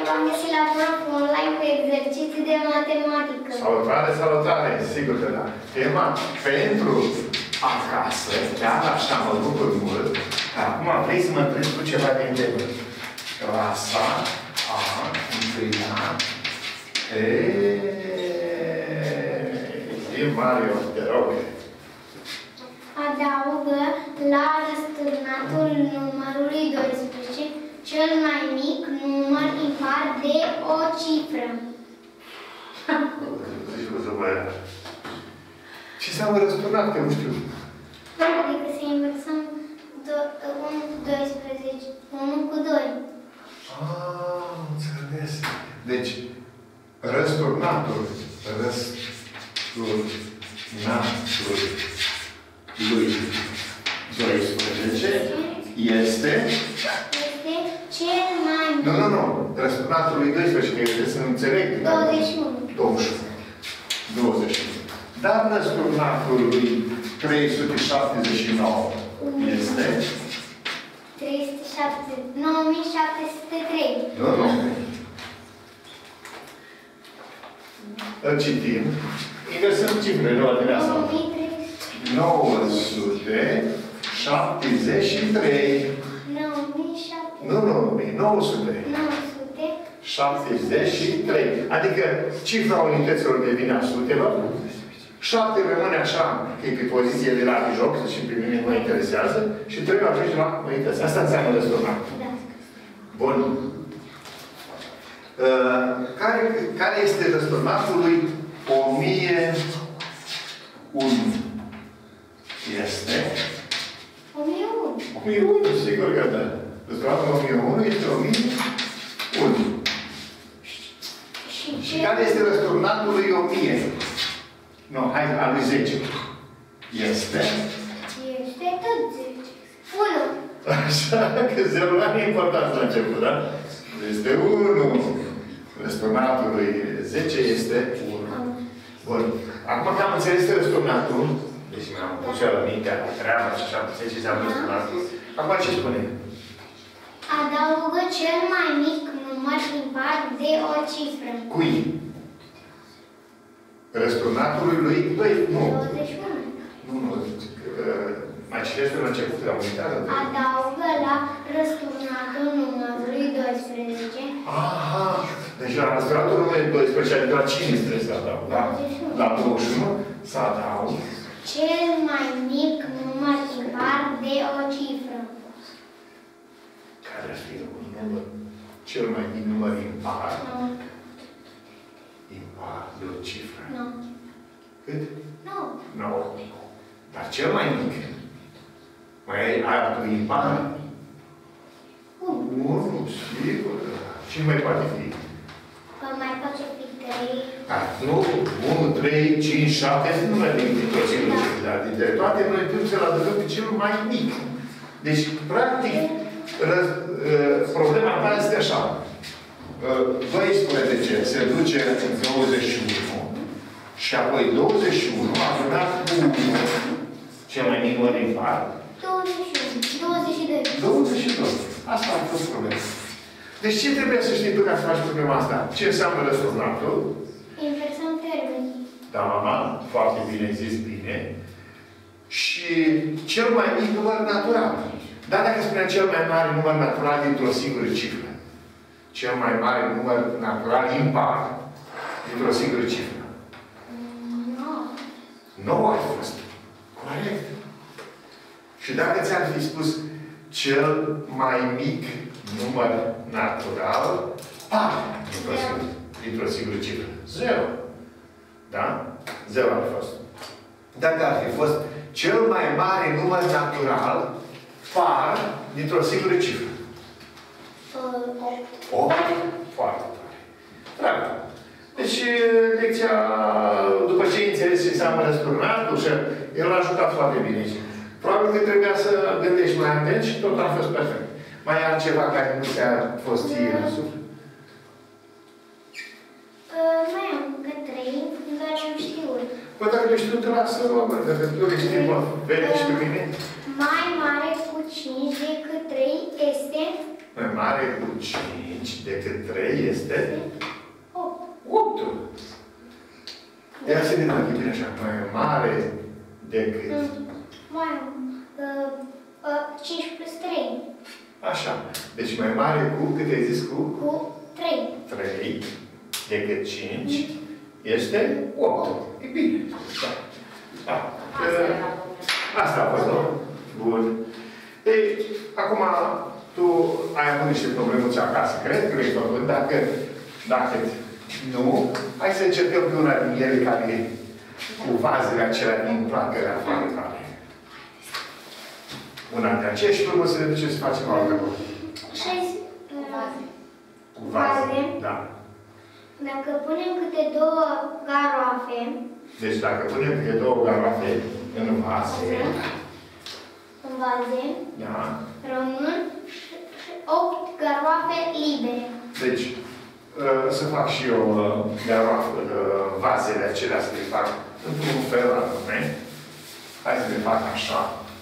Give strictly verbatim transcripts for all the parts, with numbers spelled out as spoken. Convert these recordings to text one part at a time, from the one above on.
l-am găsit la prof online pe exerciții de matematică. Salutare, salutare, sigur că da. Tema pentru acasă, chiar așa mă bucur mult. Acum vrei să mă întrebi cu ceva de întrebări. Clasa a întâia. Eee, Mario, te rog. Adaugă la răsturnatul numărului doisprezece cel mai mic număr impar de o cifră. Zici că să mai... Ce înseamnă răsturnat? Că nu știu. Adică să inversăm unu cu doisprezece, unu cu doi. Ah, înțeles. Deci, răsturnatul, răsturnatul lui doisprezece este... Este cel mai mic. Nu, nu, nu. Răsturnatul lui doisprezece, că este să nu înțeleg. douăzeci și unu. douăzeci și unu. douăzeci și unu. Dar răsturnatul lui trei sute șaptezeci și nouă este... trei sute șaptezeci, nouă mii șapte sute trei. Nu, nu. Îl citim. Inversăm cifrele, nu din asta. nouă sute șaptezeci și trei. nouă mii șapte sute. Nu, nu, nouă sute. nouă sute șaptezeci și trei. Adică cifra unităților devine a sutelor. șapte rămâne așa, că e pe poziție de la mijloc, și pe mine mă interesează, și trei ajunge la unități. Asta înseamnă răsturnat. Da. Bun. Uh, care, care este răsturnatul lui o mie unu? Este? o mie unu. o mie unu, sigur că da. Răsturnatul o mie unu este o mie unu. Și, și care este răsturnatul lui o mie? Nu, hai, al lui zece. Este? Este tot zece. unu. Așa, că zero nu e important la început, da? Este unu. Răsturnatul lui zece este unu. Bun. Acum că am înțeles răsturnatul, deci mi-am pus eu la mintea la treabă și așa, ce înseamnă răsturnatul. Acum ce spune? Adaugă cel mai mic număr impar de o cifră. Cui? Răsturnatului lui doi? Nu. douăzeci și unu. Nu, nu. Mai citește la început, la unitate? Adaugă la răsturnatul numărului doisprezece. Aha! Deci la răsturnatul numărului doisprezece, adică la cine trebuie să adaug? La, la douăzeci și unu să adaug cel mai mic număr impar de o cifră. Care ar fi un număr? Cel mai mic număr impar? Nu. Impar de o cifră. Nu. Cât? Nu. nouă. Dar cel mai mic? Mai ai altul impar? unu. unu, sigur. Ce mai poate fi? Că mai poate fi trei. Da, nu? unu, trei, cinci, șapte, nu mai din toți lucrurile, dar dintre toate noi trebuie să-l adăugăm pe cel mai mic. Deci, practic, răz, uh, problema ta este așa. Uh, doisprezece se duce în douăzeci și unu și apoi douăzeci și unu a dat cu unu, cel mai mic număr impar. douăzeci și unu. douăzeci și doi. douăzeci și doi. Asta a fost problema. Deci ce trebuie să știi tu ca să faci problema asta? Ce înseamnă răsturnatul? Inversăm termenii. Da, mama, foarte bine zis, bine. Și cel mai mic număr natural. Dar dacă spunea cel mai mare număr natural dintr-o singură cifră. Cel mai mare număr natural impar dintr-o singură cifră. nouă. nouă ar fi fost. Corect. Și dacă ți-ar fi spus cel mai mic număr natural, par dintr-o singură, dintr-o singură cifră. Zero. Da? Zero ar fi fost. Dacă ar fi fost cel mai mare număr natural, par dintr-o singură cifră. opt. Foarte tare. Dragă. Deci, lecția, după ce ai înțeles ce înseamnă răsturnatul, și el a ajutat foarte bine. Probabil că trebuia să gândești mai atent și tot a fost perfect. Mai ai ceva care nu ți-a fost ție în suflet? Mai am încă trei, dar nu știu. Păi dacă le știu, te lasă, mă, dacă tu le știi, mă, vede și pe mine. Mai mare cu cinci decât trei este? mai mare cu cinci decât trei este opt. Ia să vedem aici bine așa. Mai mare decât... Mai cinci plus trei. Așa. Deci mai mare cu, cât ai zis cu? Cu trei. trei decât cinci este opt. E bine. Da. Da. Asta a fost, nu? Bun. Ei, acum, tu ai avut niște problemuțe acasă, cred că le-ai făcut. Dacă, dacă nu, hai să încercăm pe una din ele care cu vazele acelea din plantele afară tale. Una dintre aceea și urmă să ne ducem să facem altă lucru. Cu vaze. Cu vaze? Da. Dacă punem câte două garoafe. Deci dacă punem câte două garoafe în vaze. În vaze. Da. Rămân opt garoafe libere. Deci, să fac și eu garoafe, vazele acelea, să le fac într-un fel anume. Hai să le fac așa.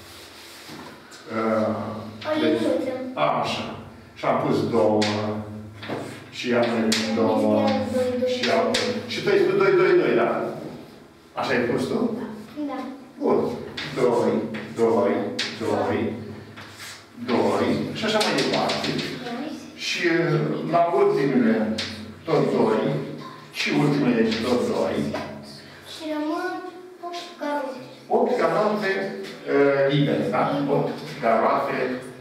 Deci, așa. Și am pus două. Și am pus două. Și am Și tu ai spus doi, doi, doi, da? Așa ai pus tu? Da. Bun. doi, doi, doi, doi. Și așa mai departe. Și la ultimele tot doi. Și ultimele tot doi. Și rămân opt garoafe. opt garoafe libere, da? opt garoafe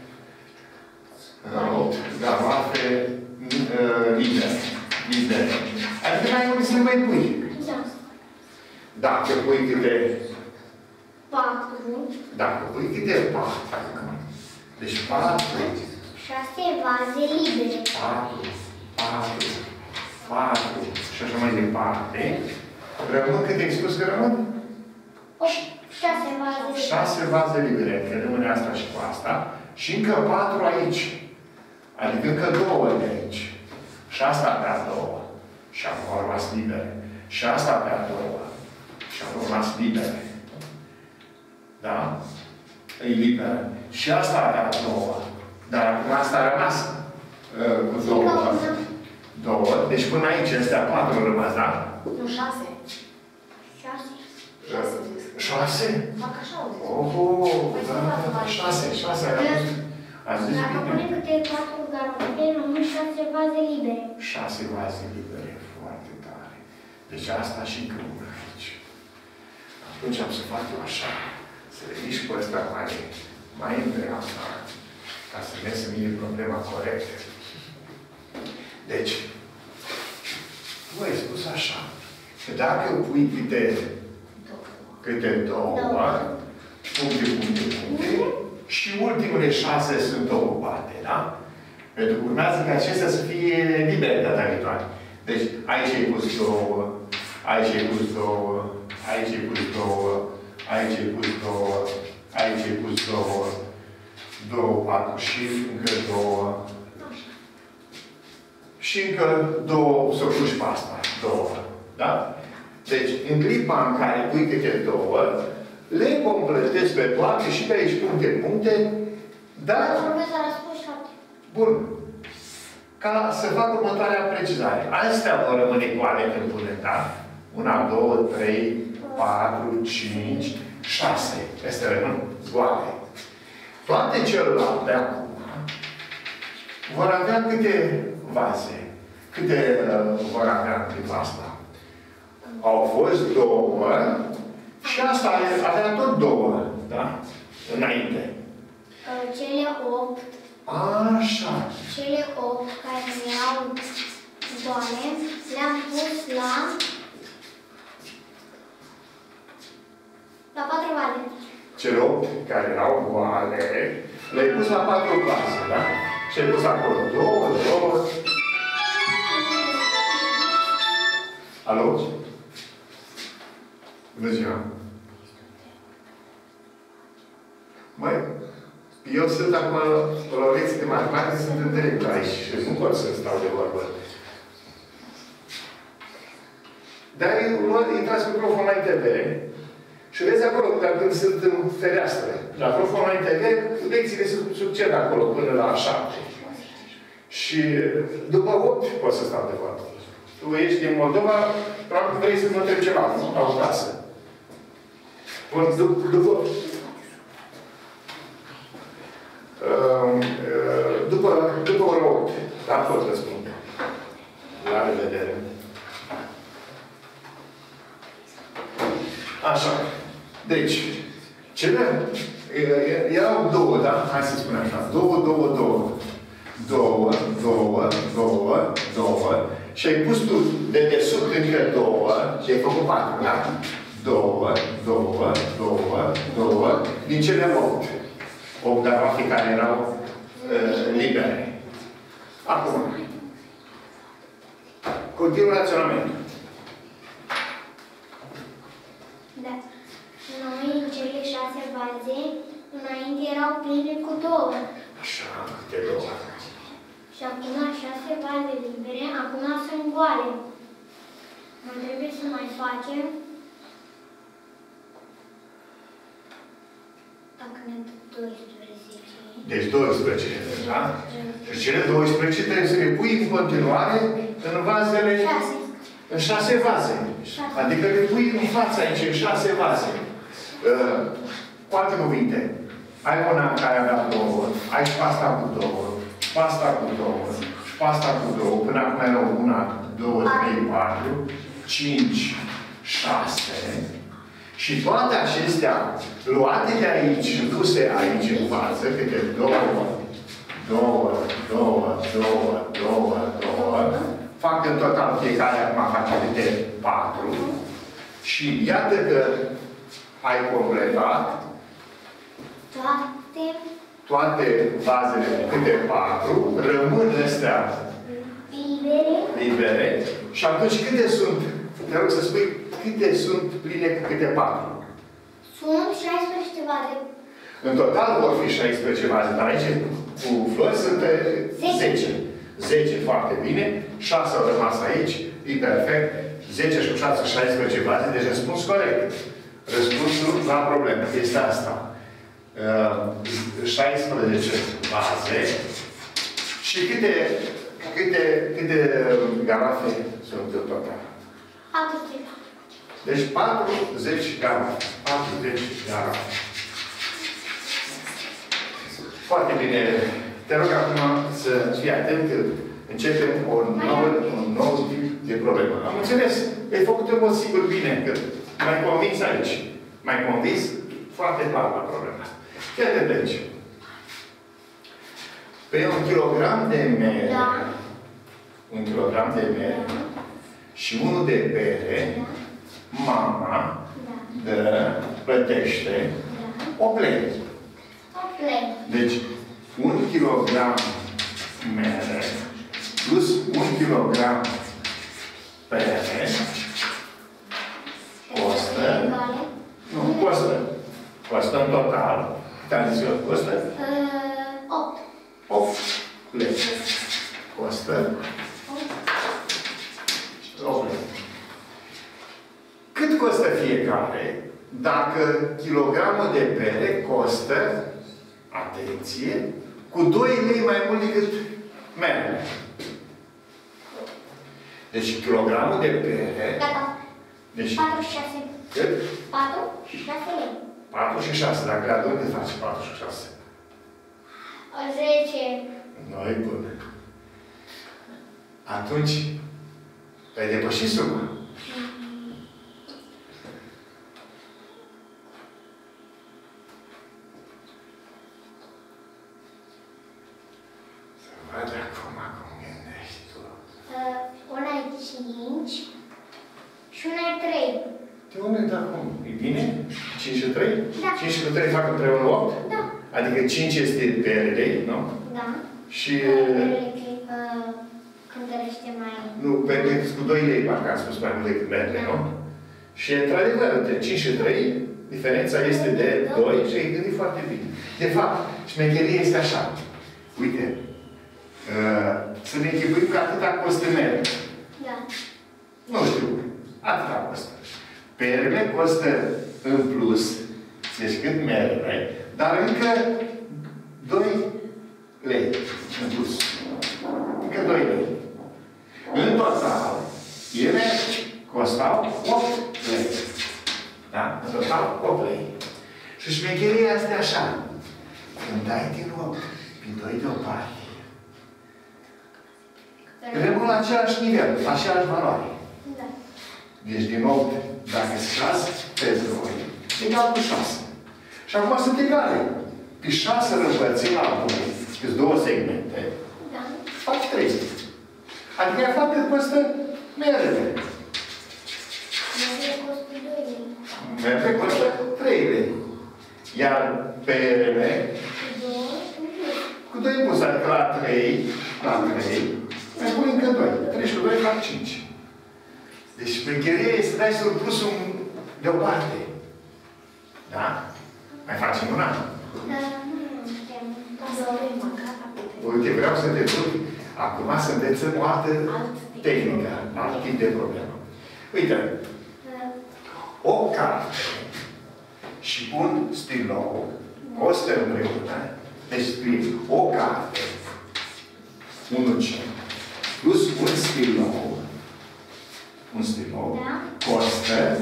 opt garoafe libere. Libere. Adică n-ai unde să le mai pui. Da. Dacă pui câte... patru. Dacă pui câte patru. Deci patru. șase vaze libere. patru, patru, patru și așa mai departe. Rămân cât ai spus că rămân? șase vaze. șase vaze libere. Că rămâne asta și cu asta. Și încă patru aici. Adică încă două de aici. Și asta pe a doua. Și acum au rămas libere. Și asta pe a doua. Și au rămas libere. Da? E liberă. Și asta pe a doua. Dar acum asta a rămas uh, cu două. Două. Deci până aici, astea patru au rămas, da? Nu, șase. șase. Șase. Șase? Fac așa, o zic. Oh, da, șase, șase. Ați zis Dacă bine? punem câte patru garoafe, rămân șase vaze libere. Șase vaze libere. Foarte tare. Deci asta și încă una aici. Atunci am să fac eu așa. Să le mișc pe ăsta mai, mai în dreapta. Ca să vezi să mie problema corectă. Deci, tu ai spus așa. Că dacă pui câte, câte două, puncte, puncte, puncte, și ultimele șase sunt ocupate, da? Pentru că urmează ca acestea să fie libere data viitoare. Deci, aici ai pus două, aici ai pus două, aici ai pus două, aici ai pus două, aici ai pus două, două, patru și încă două. Și încă două, să pui și pe asta, două. Da? Deci, în clipa în care pui câte două, le completezi pe toate și pe aici puncte, puncte, dar... Profesor a spus șapte. Bun. Ca să fac următoarea precizare. Astea vor rămâne goale când punem, da? Una, două, trei, patru, cinci, șase. Astea rămân goale. Toate celelalte acum vor avea câte vaze? Câte uh, vor avea în clipa asta? Au fost două și asta avea tot două, da? Înainte. Cele opt. Așa. Cele opt care erau goale, le-am pus la la patru vaze. Cele opt care erau goale, le-ai pus la patru vaze, da? Și ai pus acolo două, două. Alo? Bună ziua! Măi, eu sunt acum la o lecție de matematică, sunt în director aici și nu pot să stau de vorbă. Dar intrați cu Prof Online T V și vezi acolo, când sunt în fereastră, la Prof Online T V, lecțiile se succed acolo până la șapte. Și după opt poți să stau de fapt. Tu ești din Moldova, probabil vrei să mă întreb ceva, nu? La o casă. După, după, după, după ora opt, da, pot răspunde. La revedere. Așa. Deci, cele erau două, da? Hai să spunem așa. Două, două, două. Două, două, două, două. Și ai pus tu de desubt încă două și ai făcut patru, da? Două, două, două, două. Din cele opt. Opt gramatii care erau uh, libere. Acum. Continuă raționamentul. Da. Noi, în cele șase baze, înainte erau pline cu două. Așa, câte două. Și acum șase baze libere, acum sunt goale. Mai trebuie să mai facem... Dacă ne dă doisprezece. Deci doisprezece, da? Și cele doisprezece trebuie să le pui în continuare în vazele... șase. În șase vaze. șase. Adică le pui în fața aici, în șase vaze. Uh, cu alte cuvinte, ai una care avea două, ai și pasta cu două, pasta cu două, și pasta cu două, până acum erau una, două, trei, patru, cinci, șase. Și toate acestea, luate de aici și duse aici în față, câte două, două, două, două, două, două, fac în total fiecare acum face câte patru. Și iată că ai completat Toate toate bazele câte patru, rămân astea libere. libere. Și atunci câte sunt? Te rog să spui câte sunt pline cu câte patru. Sunt șaisprezece baze. În total vor fi șaisprezece baze, dar aici cu flori sunt zece. zece, foarte bine. șase au rămas aici, e perfect. zece și cu șase, șaisprezece baze, deci răspuns corect. Răspunsul la problemă este asta. Uh, șaisprezece baze. Și câte, câte, câte garafe sunt în total? patruzeci. Deci patruzeci garafe. patruzeci garafe. Foarte bine. Te rog acum să fii atent că începem o nouă, un nou tip de problemă. Am înțeles? Ai făcut în mod sigur bine, că m-ai convins aici. M-ai convins foarte clar la problema asta. Fii atent aici. Pe un kilogram de mere, Da. un kilogram de mere Da. și unul de bere, Da. mama Da. dă, plătește Da. o plec. O plec. Deci, un kilogram mere plus un kilogram pere costă, Egale. nu, costă, costă în total, câte zis eu, costă? Uh, opt. opt lei. Costă opt lei. Cât costă fiecare dacă kilogramul de pere costă, atenție, cu doi lei mai mult decât merele? Deci kilogramul de pere... Gata. Deci, patru și șase. cât? patru și șase lei. patru și șase. Dacă le adun, cât faci patru și șase? zece. Nu e bun. Atunci, ai depășit suma. Să văd acum cum gândești tu. Uh, una e cinci și una e trei. De unde e de acum? E bine? cinci și trei? Da. cinci și trei fac împreună opt? Da. Adică cinci este perele, nu? Da. Și... Uh, cântărește mai... Nu, pentru că cu doi lei, parcă am spus mai mult decât merele, nu? Și, într-adevăr, între cinci și trei, diferența este de doi și ai gândit foarte bine. De fapt, șmecheria este așa. Uite, uh, să ne închipuim că atâta costă merele. Da. Nu știu, atâta costă. Perele costă în plus, deci cât merele, dar încă doi lei în plus. încă doi lei. În total, ele costau opt lei. Da? În total, opt lei. Și șmecheria este așa. Când dai din opt, pe doi deoparte, rămân la același nivel, la același valoare. Da. Deci din opt, dacă sunt șase, pe doi, egal cu șase. Și acum sunt egale. Pe șase rămpărțim la doi, sunt două segmente, Da. faci trei. Adică ea fac cât costă merele. Merele costă doi lei. Merele costă trei lei. Iar perele, Cu două, cu doi. cu doi pus, adică la trei, la trei, mai pui încă doi. trei și cu doi fac cinci. Deci șmecheria este să dai surplusul deoparte. Da? Mai facem una? Da, nu știam. Ca să avem măcar apetite. Uite, vreau să te duc. Acum să învețăm o altă Alt tip. tehnică, alt tip de problemă. Uite, Da. o carte și un stilou costă împreună, deci scrie o carte, unu cinci, plus un stilou, un stilou, Da. costă,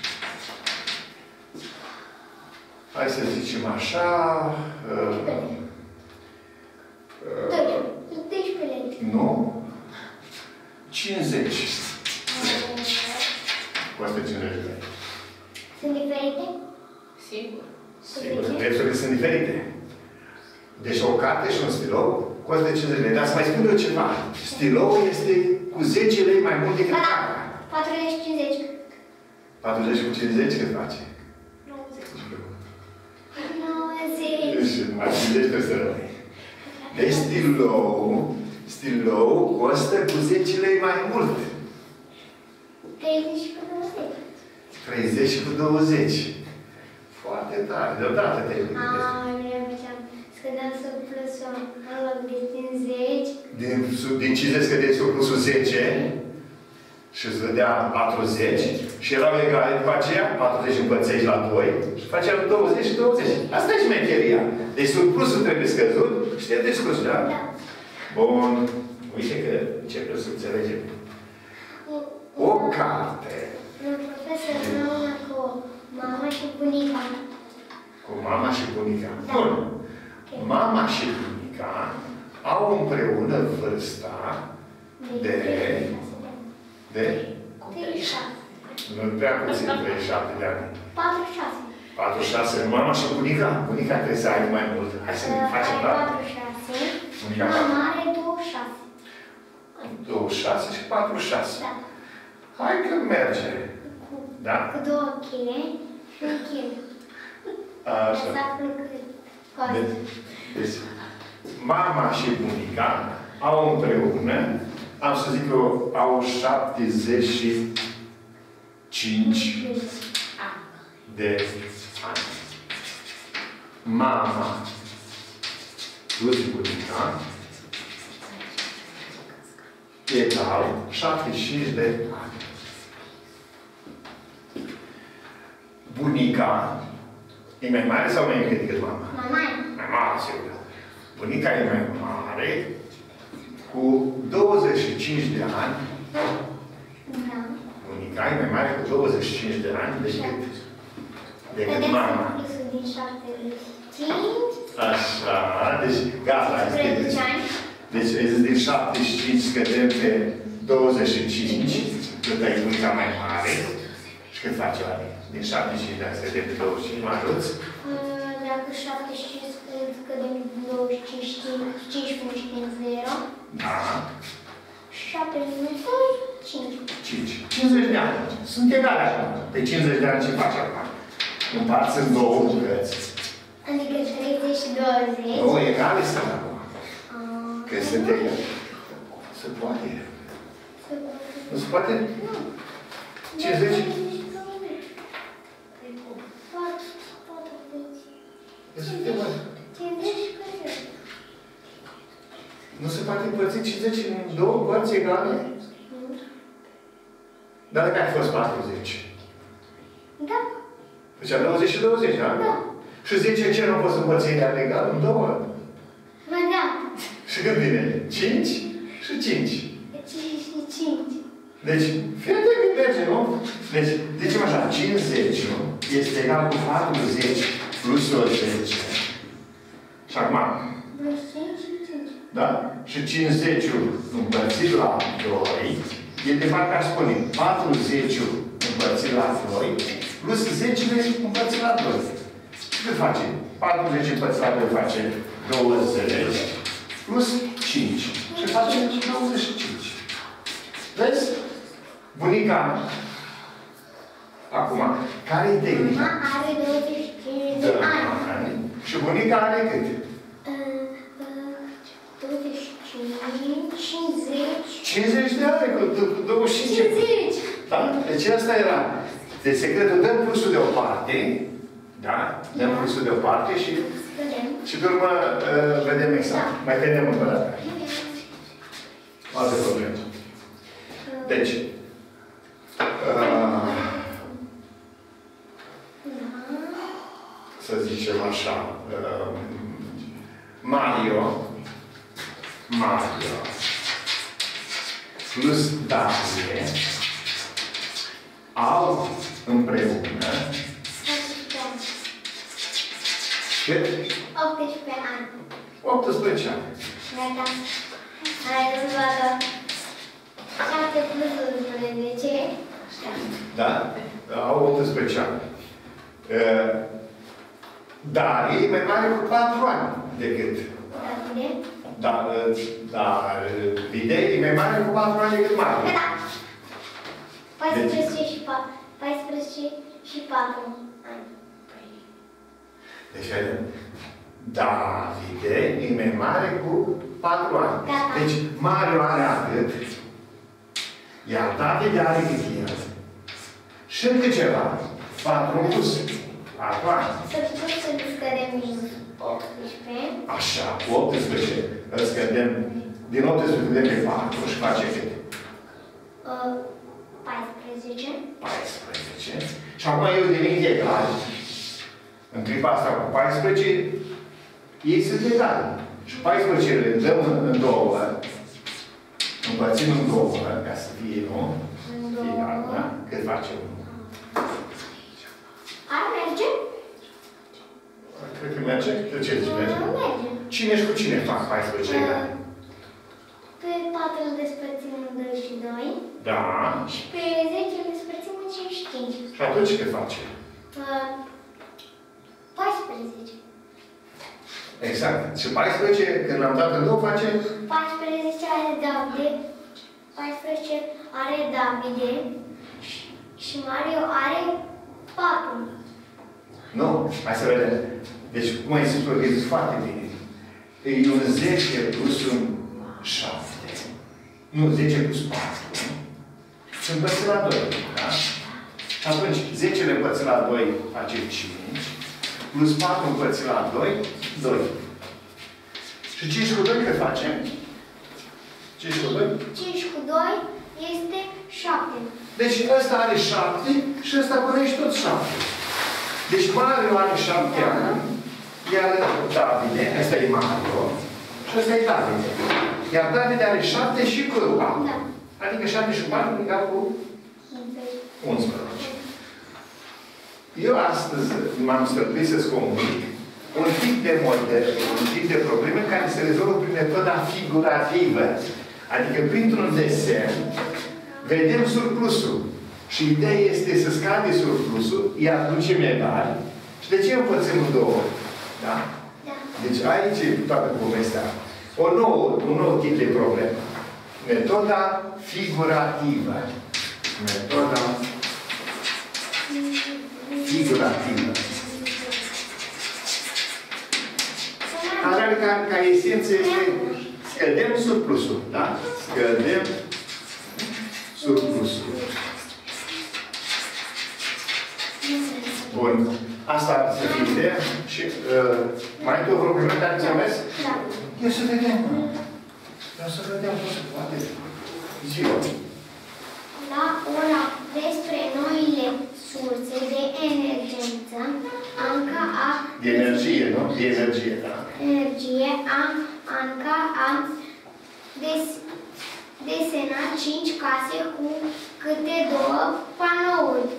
hai să zicem așa, uh, uh, doisprezece lei. nu, cincizeci. Costă cincizeci de lei. Sunt diferite? Sigur. Sigur, prețurile sunt diferite. Deci o carte și un stilou costă cincizeci de lei. Dar să mai spun eu ceva. Stiloul este cu zece lei mai mult decât Da, da. cartea. patruzeci cincizeci. patruzeci cu cincizeci cât face? nouăzeci. nouăzeci. Deci mai cincizeci peste rămâne. Deci stilou, stilou costă cu zece lei mai mult. treizeci cu douăzeci. treizeci cu douăzeci. Foarte tare. Deodată te uite. Aaa, mi-am făceam. Scădeam surplusul în loc de cincizeci. Din, sub- din cincizeci scădeai surplusul zece și îți dădea patruzeci și erau egale după aceea, patruzeci împărțești la doi și faceam douăzeci și douăzeci. Asta e șmecheria. Deci surplusul trebuie scăzut și te descurci, da? Da. Bun. Uite că începem să înțelegem. O carte Un profesor împreună cu mama și bunica. cu mama și bunica. Da. Bun. Ok. Mama și bunica au împreună vârsta de... de... treizeci și șase. Nu prea puțin, treizeci și șapte de ani. patruzeci și șase. patruzeci și șase, mama și bunica. Bunica trebuie să aibă mai mult. Hai să ne facem Are clar. patruzeci și șase. Bunica Mama are douăzeci și șase. douăzeci și șase și patruzeci și șase. Da. Hai că merge. Cu, Da? cu două cheie și un chil. Așa. Să aflu cât costă. Deci, deci, mama și bunica au împreună, am să zic eu, au șaptezeci și cinci de ani. Mama plus bunica egal șaptezeci și cinci de ani. Bunica e mai mare sau mai mică decât mama? Mama e. Mai mare, sigur. Bunica e mai mare cu douăzeci și cinci de ani. Da. Bunica e mai mare cu douăzeci și cinci de ani decât, decât Vedeți mama. surplusul din șaptezeci și cinci. Așa, deci gata, este. treizeci ani. Deci, deci din șaptezeci și cinci scădem pe douăzeci și cinci, cât ai bunica mai mare. Și cât face la mine? Din șaptezeci și cinci de ani scădem pe douăzeci și cinci, mă ajuți? Dacă șaptezeci și cinci scădem douăzeci și cinci, cincisprezece din zero. Da. șaptezeci minus doi, cinci. cinci. cincizeci de ani. Sunt egale acum. Pe cincizeci de ani ce faci acum? Împarți în două bucăți. Adică treizeci și douăzeci. Două egale sunt acum. Ah, Că sunt egale. Se poate. se poate. Nu se poate? Nu. cincizeci? Nu se poate. Nu se poate împărți cincizeci în două părți egale? Dar dacă ai fost patruzeci? Da. Făcea douăzeci și douăzeci, da? Da. Și zece ce nu poți împărți egal legal în două? Mă, da. Și când vine? cinci? Și și cinci. cinci și cinci. Deci, fii atent că merge, nu? Deci, zicem așa, cincizeci este egal cu patruzeci plus o zece. Și acum, Plus cinci și cinci. da? Și cincizeci împărțit la doi, e de fapt, ca spune, patruzeci împărțit la doi, plus zece împărțit la doi. Ce face? patruzeci împărțit la doi face douăzeci, plus cinci. Și face douăzeci și cinci. Vezi? Bunica, acum, care e tehnica? Mama are douăzeci și cinci de ani. Și bunica are cât? douăzeci și cinci, cincizeci. cincizeci de ani, cu douăzeci și cinci. cincizeci. Da? Deci asta era. Deci secretul, dăm plusul deoparte, da? Dăm plusul deoparte și, și pe urmă uh, vedem exact. Mai vedem încă o dată. Alte probleme. Deci, uh, să zicem așa, uh, Mario, Mario, plus Darie, au împreună cât? optsprezece ani. optsprezece ani. Gata. Hai, rezolvată. șapte plus unsprezece. Da? Au optsprezece ani. Uh, Darie e mai mare cu patru ani decât. Davide. Dar, dar Videi e mai mare cu patru ani decât Mario. Gata. paisprezece și patru. paisprezece și patru ani. Deci, vedem. Davide e mai mare cu patru ani. Gata. Deci, Mario are atât. Iar Davide are cât el. Și încă ceva. patru în plus. patru ani. Să știu să nu scădem minus optsprezece. Așa, cu optsprezece. Îl scădem. Din optsprezece de pe patru și face cât? Uh, paisprezece. paisprezece. Și acum eu devin egal. În clipa asta cu paisprezece, ei sunt egale. Și paisprezece le dăm în, în două. Împărțim în două, ca să fie, nu? În două. Egal, da? Cât face unul? Ar merge? Cred că merge. De ce zici merge? Nu merge. Cine și cu cine fac paisprezece egal? Pe patru îl despărțim în doi și doi. Da. Și pe zece îl despărțim în cinci și cinci. Și atunci cât face? Uh, paisprezece. Exact. Și paisprezece, când l-am dat în două, face? paisprezece are Davide. paisprezece are Davide. Și, și Mario are patru. Nu. Hai să vedem. Deci, cum ai zis, că e foarte bine. E un zece plus un șapte. Nu, zece plus patru. Și împărțit la doi. Da? Și atunci, zece le împărțit la doi face cinci. Plus patru împărțit la doi, doi. Și cinci cu doi cât facem? cinci cu doi? cinci cu doi este șapte. Deci ăsta are șapte și ăsta punești tot șapte. Deci Mario are șapte ani, iar Davide, ăsta e Mario, și ăsta e Davide. Iar Davide are șapte și cu patru. Da. Adică șapte și patru egal cu unsprezece. Eu astăzi m-am străduit să-ți comunic un tip de model, un tip de probleme care se rezolvă prin metoda figurativă. Adică printr-un desen vedem surplusul. Și ideea este să scade surplusul, îi aducem egal. Și de ce împărțim în două? Da? Da. Deci aici e toată povestea. O nouă, un nou tip de problemă. Metoda figurativă. Metoda figurativă. Care are ca, ca esență este scădem surplusul. Da? Scădem surplusul. Bun. Asta ar să fie ideea. Și uh, mai ai o problemă care ți-a mers? Da. Eu să vedem. Eu să vedem cum se poate. Ziua. La ora despre noile surse de energență, Anca a... De energie, nu? De energie, da. Energie, a, Anca a des, desena cinci case cu câte două panouri.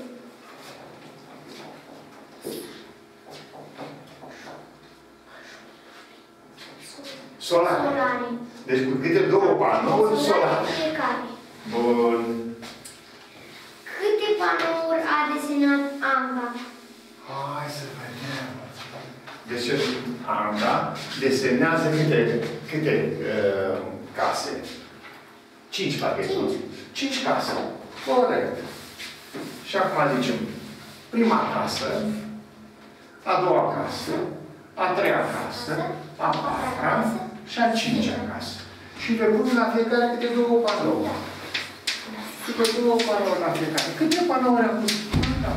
Solare. Solare. Deci cu câte două panouri solare. Fiecare. Bun. Câte panouri a desenat Anga? Hai să vedem. Deci Anga desenează câte, câte uh, case? Cinci pachete. Cinci case. Corect. Și acum zicem prima casă, a doua casă, a treia casă, a patra și a cincea casă. Și le pun la fiecare câte două panouri. Câte două panouri la fiecare. Câte panouri am pus? Da.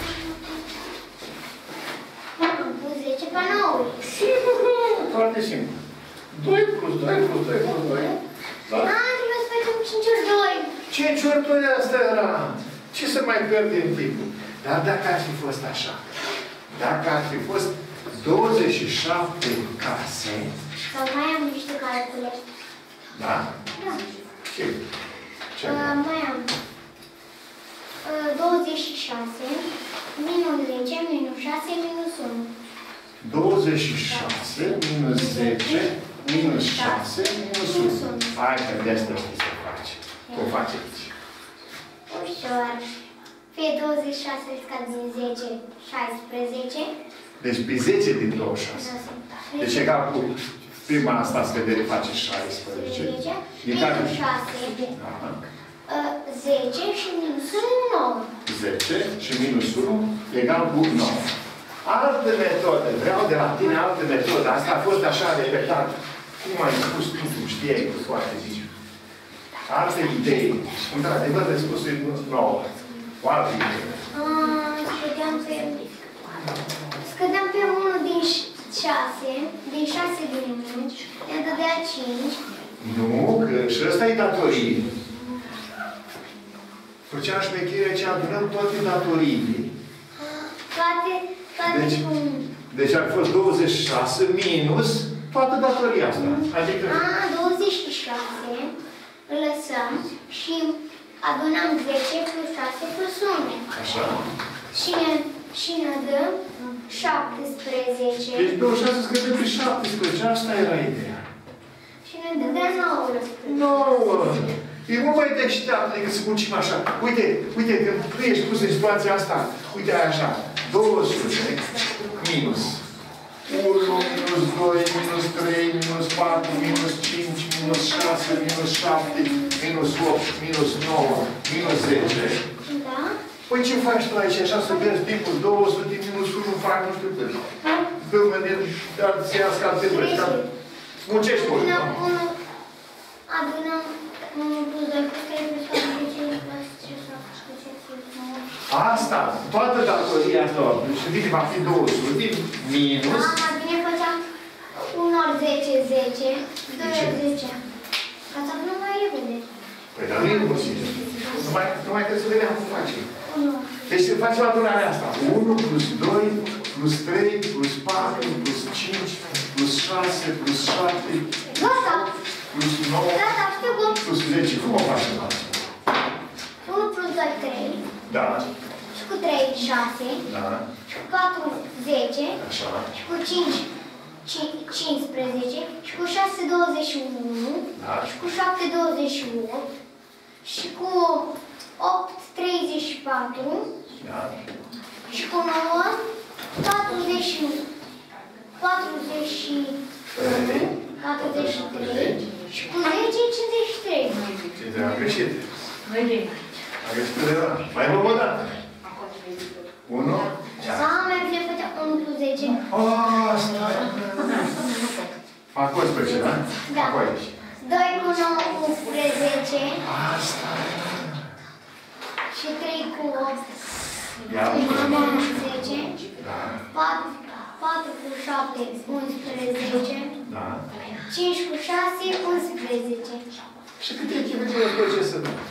Am pus zece panouri. Simplu, foarte simplu. doi plus doi plus doi plus doi. Da? Ah, trebuie să facem cinci ori doi. cinci ori doi asta era. Ce să mai pierdem timpul? Dar dacă ar fi fost așa, dacă ar fi fost douăzeci și șapte case, Sau mai am niște calcule. da? Da. Ce? Ce? Uh, mai am uh, douăzeci și șase minus zece minus șase minus unu. douăzeci și șase minus zece minus șase minus unu. Hai că de asta știi să faci. Cum faceți? Ușor. Fie douăzeci și șase scad din zece, șaisprezece. Deci pe zece din douăzeci și șase. Deci egal cu prima asta scădere face șaisprezece. Din care... Minus șase, Aha. uh, zece și minus unu, nouă. zece și minus unu egal cu nouă. Altă metodă, vreau de la tine altă metodă. Asta a fost așa repetat. Cum ai spus tu, tu știai cu foarte bine. Alte idei. Într-adevăr, răspunsul e nouă. O altă idee. Uh, scădeam pe... Scădeam pe unu din șase, din șase din unu, ne dădea cinci. Nu, că și ăsta e datorie. Făceam șmechire ce adunăm toate datoriile. Toate, toate Deci, cu... deci ar fost douăzeci și șase minus toată datoria asta. Adică... A, douăzeci și șase, îl lăsăm și adunăm zece plus șase plus unu. Așa. Și ne, și ne dă șaptesprezece. Deci douăzeci și șase scădem pe șaptesprezece. Asta era ideea. Și ne dădea nouă. nouă. E mult mai deșteaptă decât să muncim așa. Uite, uite, când tu ești pus în situația asta, uite așa, două sute minus unu, minus doi, minus trei, minus patru, minus cinci, minus șase, minus șapte, minus opt, minus nouă, minus zece. Da? Păi ce faci tu aici așa să vezi timpul două sute minus unu fac nu știu cât. Dă-mă de dar să iască alte băi. Muncești mult. Adunăm unu, adunăm unu plus doi plus trei plus patru plus cinci plus șase plus șapte plus nouă. Asta, toată datoria asta, și bine, va fi două sute minus... Da, mai bine făceam unu ori zece, zece, doi ori zece. Ca să aflăm mai repede. Păi, dar nu e posibil. Nu mai, nu mai trebuie să vedem cum face. unu. Deci se face adunarea asta. unu plus doi plus trei plus patru plus cinci plus șase plus șapte Gata! plus nouă Gata, știu cum. plus zece. Cum o facem asta? unu plus doi, trei. Da. Și cu trei, șase. Da. Și cu patru, zece. Așa. Și cu cinci, cincisprezece. Și cu șase, douăzeci și unu. Da. Și cu șapte, douăzeci și opt. Și cu opt, treizeci și patru. Da. Și cu nouă, patruzeci și unu. patruzeci și unu. patruzeci și trei. Și cu zece, cincizeci și trei. Ce am greșit? Noi din Am greșit undeva. Mai luăm o dată. unu. Sau mai bine făcea unu plus zece. Asta. Fac unsprezece, da? Da. Fac aici. doi cu nouă, unsprezece. Asta. Și trei cu opt. Ia. zece. Da. patru cu șapte, unsprezece. Da. cinci cu șase, unsprezece. Și câte echipe trebuie proces să dăm?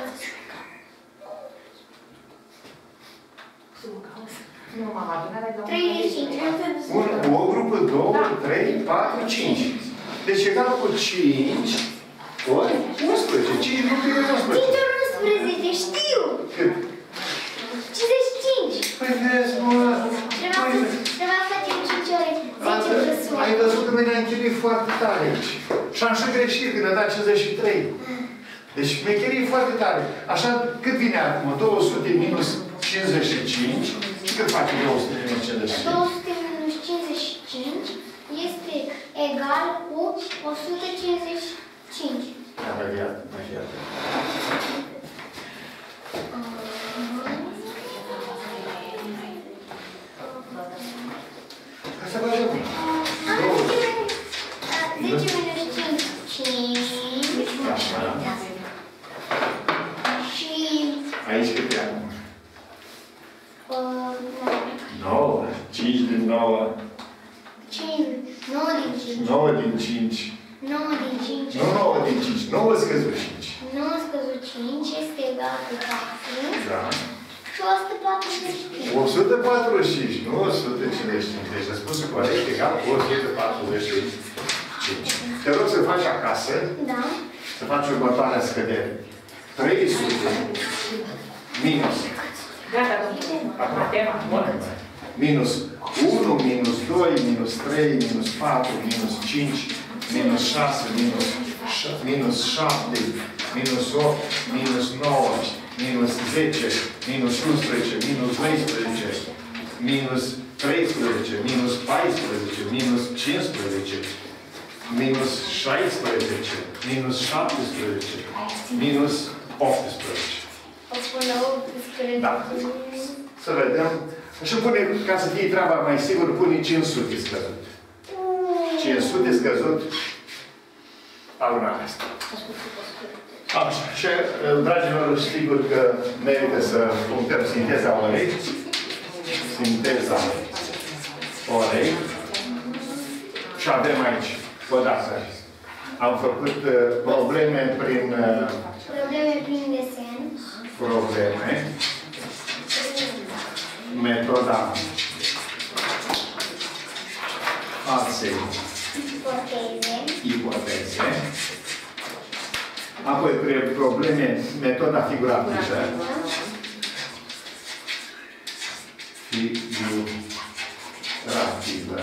Nu, mama, adunarea de treizeci și cinci. Un, o grupă, două, trei, patru, cinci. Deci egal cu cinci ori unsprezece. cinci, nu bine unsprezece. cinci ori unsprezece, știu! Cât? cincizeci și cinci. Păi vezi, mă... Trebuia să facem cinci ore, zece plus unu. Ai văzut că mi-ai închirit foarte tare aici. Și am și greșit când am dat cincizeci și trei. Deci mi-ai închirit foarte tare. Așa, cât vine acum? două sute minus cincizeci și cinci. Și cât face două sute minus cincizeci și cinci? două sute minus cincizeci și cinci este egal cu o sută cincizeci și cinci. Da, mai iată, mai iată. Asta face acum. zece minus cinci, cinci. Așa. Și... Aici cât e acum? uh, nouă. cinci din nouă. cinci, nouă din cinci. nouă din cinci. nouă din cinci. Nu nouă din cinci. nouă scăzut cinci. nouă scăzut cinci este egal cu patru. Da. Și o sută patruzeci și cinci. o sută patruzeci și cinci, nu o sută cincizeci și cinci. Deci răspunsul corect egal cu o sută patruzeci și cinci. Te rog să faci acasă, Da. să faci următoarea scădere. trei sute minus. Gata, domnule. Matema. Minus unu, minus doi, minus trei, minus patru, minus cinci, minus șase, minus, minus șapte, minus opt, minus nouă, minus zece, minus unsprezece, minus doisprezece, minus treisprezece, minus paisprezece, minus cincisprezece, minus șaisprezece, minus șaptesprezece, minus optsprezece. O până optsprezece. Da. Să vedem. Și pune, ca să fie treaba mai sigur, pune cinci sute scăzut. cinci sute scăzut al luna asta. Așa. Și, dragilor, sigur că merită să punctăm sinteza orei. Sinteza orei. Și avem aici, odată, am făcut uh, probleme prin... Uh, Probleme prin desen. probleme. Metoda falsei Ipoteze. ipoteze. Apoi probleme, metoda figurativă. Figurativă.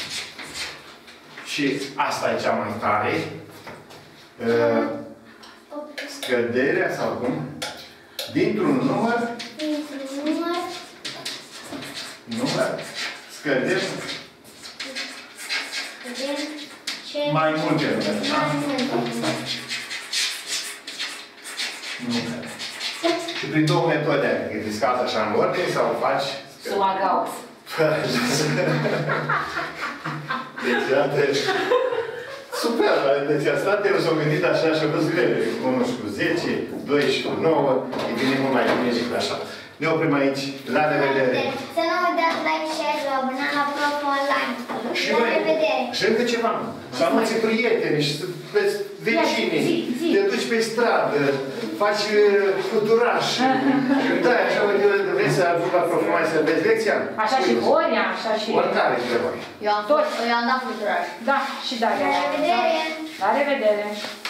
Și asta e cea mai tare. Scăderea sau cum? Dintr-un număr Dintr-un număr. număr scădem Vedem ce... mai multe numere. Mai multe. Numere. Și prin două metode. Adică te scazi așa în ordine sau faci... Suma Gauss. Deci, iată... Super! Deci, asta te s-au gândit așa și au văzut grele. unu și cu zece, doi și cu nouă. E bine mult mai bine și cu așa. Ne oprim aici. La revedere! Să nu uitați like, share și abonați la Prof Online. Și La noi, revedere! și încă ceva. Să anunți prietenii și vezi vecinii. Zi, zi. Te duci pe stradă, faci futuraș. Da, așa, uite, vrei să aduc la Prof Online să vezi lecția? Așa și Boria, așa și... Oricare dintre voi. Eu am, eu am dat futuraș. Da, și da. La revedere! La revedere!